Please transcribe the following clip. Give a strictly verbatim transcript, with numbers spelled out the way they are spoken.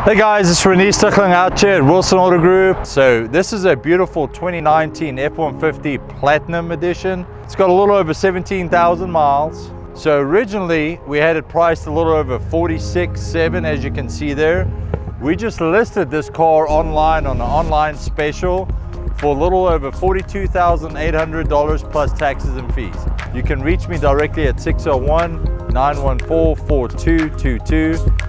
Hey guys, it's Renier Stickling out here at Wilson Auto Group. So this is a beautiful twenty nineteen F one fifty Platinum Edition. It's got a little over seventeen thousand miles. So originally we had it priced a little over forty-six seven, as you can see there. We just listed this car online on an online special for a little over forty-two thousand eight hundred dollars plus taxes and fees. You can reach me directly at six oh one, nine one four, four two two two.